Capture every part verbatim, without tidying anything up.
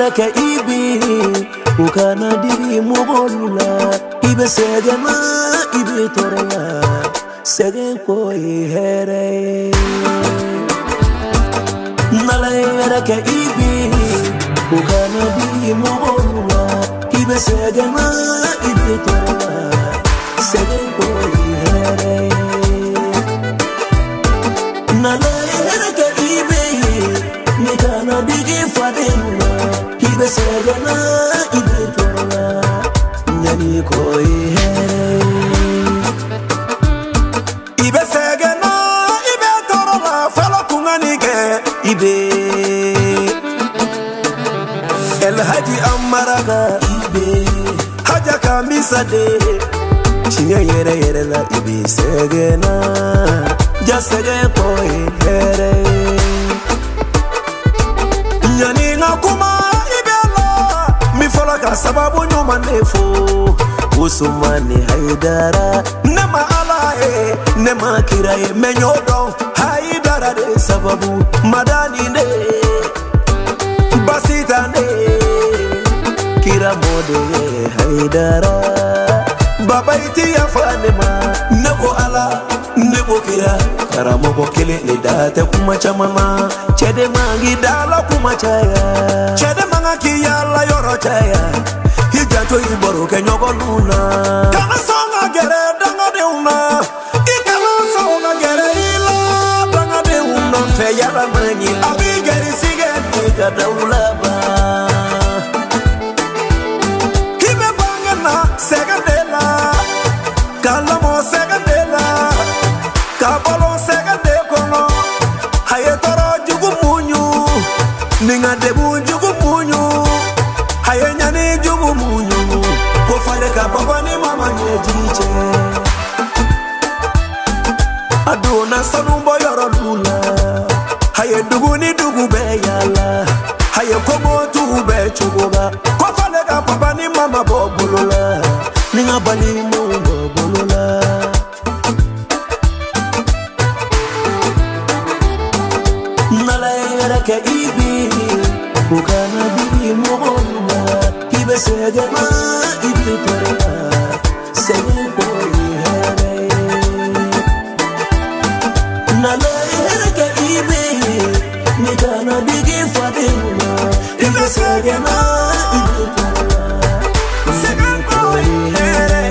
yaraka ibi ukana diri mogolula ibe segema ibe torala segen ko here nala yaraka ibi ukana diri mogolula ibe segema ibe torala segen ko here nala yaraka ibi nikana digi fadena ibe segena ibe torala nyani ko here ibe segena ibe torala fala kunganike ibe el haji amaraga ibe haja kamisa de chinya yere yere la ibe segena ja segen ko here nyani ngakuma ibela mi fola ka sababu nyuma nefo usumani haidara nema alae nema kirae menyodo haidara de sababu madani ne basita ne kira mode haidara baba iti ya fanema nebo ala nebo kira karamo bokele le date kuma chamama chede mangi dala kuma chaya chede manga kiyala yoro chaya hijato iboro kenyogo luna kana songa gere danga de una ikana songa gere ila danga de una fe yala mangi abi geri sige tika daulaba hibe bangana segandela kala mo segandela kabalo segande kono haye toro jugu munyu ninga debu jugu munyu haye nyani jugu munyu ko fare ka baba ni mama nyejiche aduna sanumbo yoro lula haye dugu ni dugu be yala haye komo tu be chugoga ko fare ka baba ni mama bobulula ninga bali mu bobulula yaraka ibi ukana diri mogolula ibe segema ibe torala segen ko here nala yaraka ibi nikana digi fadena ibe segema ibe torala segen ko here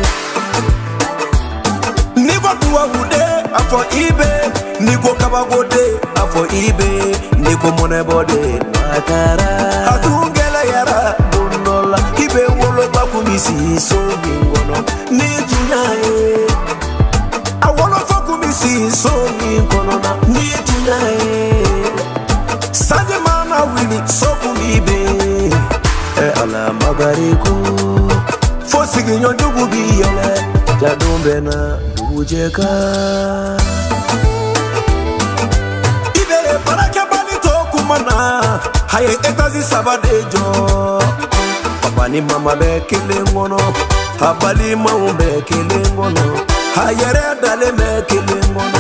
niko tuwa ude afo ibe niko kabagode afo ibe niko mone bode makara atungela yara bundola ibe wolo bakumisi so bingono ni tunae awolo fakumisi so bingono na ni tunae sanje mana wili so kumibe e ala magariku fosigi nyondugu biyele jadumbe na dubujeka mana haye etazi sabadejo papa ni mama be kelengono habali mamu be kelengono hayere dale me kelengono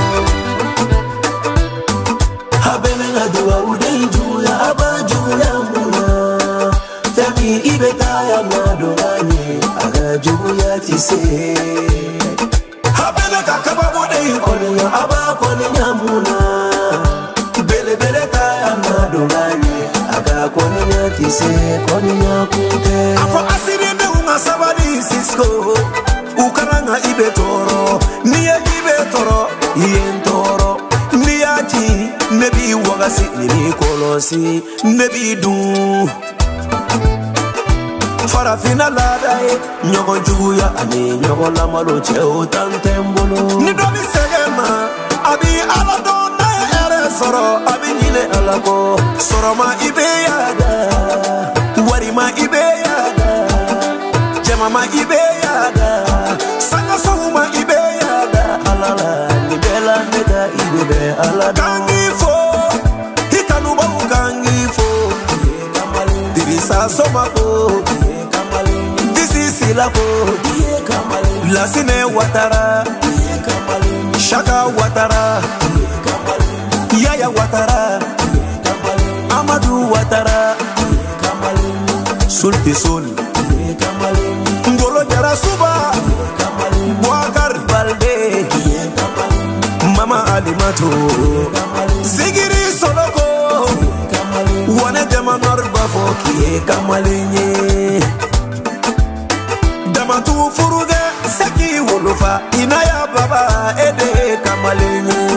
habene ngadwa udenjuya abajuya muna tami ibeta ya madorani agajuya tise habene kakaba de konya abakoni nyamuna bele bele kaya madorani agakonya tise konya kute afo asiri be unga sabali sisko ukaranga ibetoro niye ibetoro yentoro niyaji nebi wagasi ni kolosi nebi du farafina ladae nyogo juguya ani nyogo la malo cheo tantembolo ni dobi segema abi aladona ere soro abi nyile alako soro ma ibeyada wari ma ibeyada jema ma ibeyada sanga sohuma ibeyada alala ni bela nega ibebe alada kangifo hikanuba ukangifo dirisa soma ko la ko la sine watara shaka watara yaya watara amadu watara sulti sol ngolo jara suba Boubacar Baldé Mama Alimato Sigiri Soloko wane jama norba fo kiye kamalenye dama tu furuge saki wolofa inaya baba ede kamalenye